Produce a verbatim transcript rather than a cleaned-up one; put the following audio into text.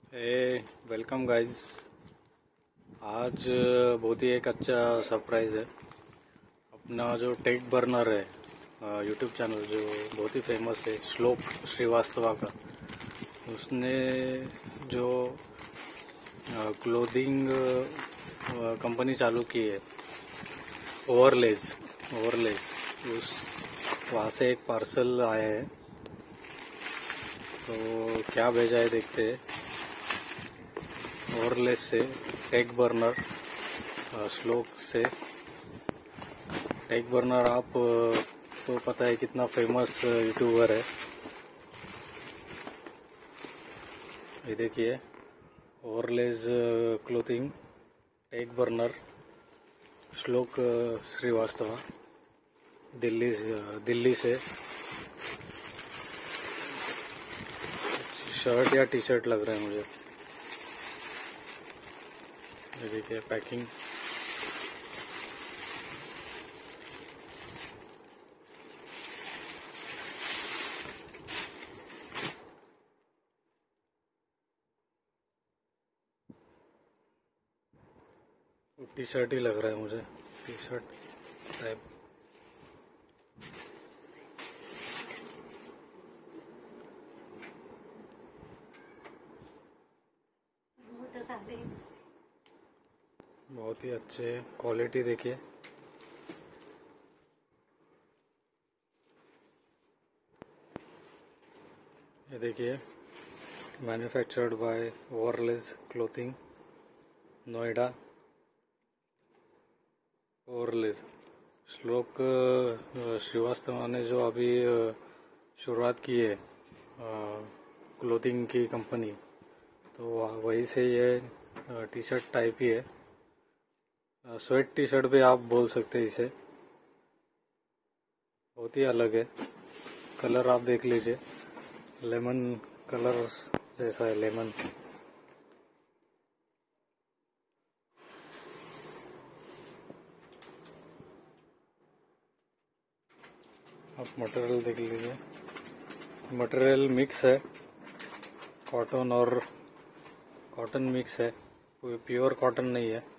ए welcome guys. आज बहुत ही एक अच्छा सरप्राइज है। अपना जो टेक बर्नर है यूट्यूब चैनल जो बहुत ही फेमस है श्लोक श्रीवास्तव का, उसने जो क्लोथिंग कंपनी चालू की है ओवरलेज ओवरलेज उस वहाँ से एक पार्सल आया है। तो क्या भेजा है देखते हैं। ओवरलेस से टेक बर्नर श्लोक से। टेक बर्नर आप तो पता है कितना फेमस यूट्यूबर है। ये देखिए ओवरलेस क्लोथिंग टेक बर्नर श्लोक श्रीवास्तव दिल्ली दिल्ली से। शर्ट या टी शर्ट लग रहा है मुझे। ये देखिए पैकिंग। टी शर्ट ही लग रहा है मुझे, टी शर्ट टाइप। बहुत ही अच्छे क्वालिटी देखिए। ये देखिए manufactured by Overlays clothing Noida. Overlays Shlok Srivastava ने जो अभी शुरुआत की है क्लोथिंग की कंपनी, तो वही से ये टी शर्ट टाइप ही है। स्वेट टी शर्ट भी आप बोल सकते हैं इसे। बहुत ही अलग है। कलर आप देख लीजिए, लेमन कलर जैसा है, लेमन। आप मटेरियल देख लीजिए, मटेरियल मिक्स है, कॉटन और कॉटन मिक्स है, कोई प्योर कॉटन नहीं है।